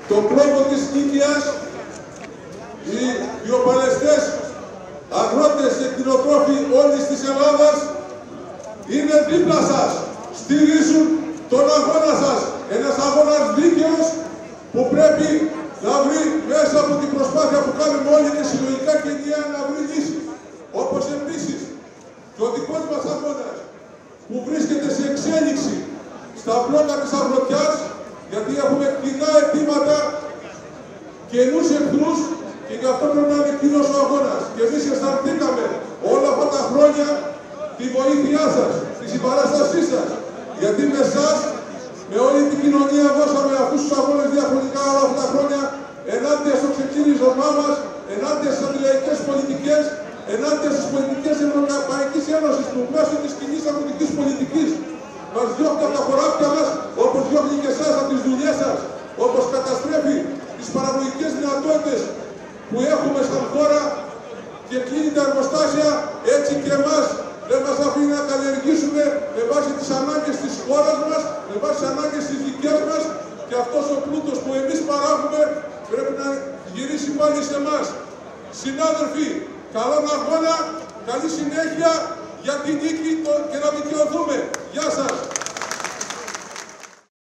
τον πρόμο της Νίκαιας, οι βιοπαλαιστές, αγρότες και κτηνοτρόφοι όλης της Ελλάδας είναι δίπλα σας. Στηρίζουν τον αγώνα σας. Ένας αγώνας δίκαιος που πρέπει να βρει μέσα από την προσπάθεια που κάνουμε όλοι και συλλογικά και ενιαία να βρει λύση. Όπως επίσης και ο δικός μας αγώνας που βρίσκεται σε εξέλιξη στα μπλόκα της Αγροτιάς, γιατί έχουμε κοινά αιτήματα, καινούς εχθρούς και γι' αυτό πρέπει να είναι κοινός ο αγώνας. Και εμείς αισθανθήκαμε όλα αυτά τα χρόνια τη βοήθειά σας, τη συμπαράστασή σας. Γιατί με εσάς, με όλη την κοινωνία δώσαμε αυτούς τους αγώνες διαχρονικά όλα αυτά τα χρόνια ενάντια στο ξεκίνησμά μας, ενάντια στις αντιλαϊκές πολιτικές, ενάντια στις πολιτικές της Ευρωπαϊκής Ένωσης που μέσω της κοινής αγροτικής πολιτικής μας διώχνει από τα χωράφια μας, όπως διώχνει και εσάς από τις δουλειές σας, όπως καταστρέφει τις παραγωγικές δυνατότητες που έχουμε σαν χώρα και κλείνει τα εργοστάσια, έτσι και εμάς δεν μας αφήνει να καλλιεργήσουμε με βάση τις ανάγκες της χώρας μας, με βάση τις ανάγκες της δικές μας και αυτός ο πλούτος που εμείς παράγουμε πρέπει να γυρίσει πάλι σε εμάς. Συνάδελφοι, καλό αγώνα, καλή συνέχεια για την νίκη και να δικαιωθούμε. Γεια σας!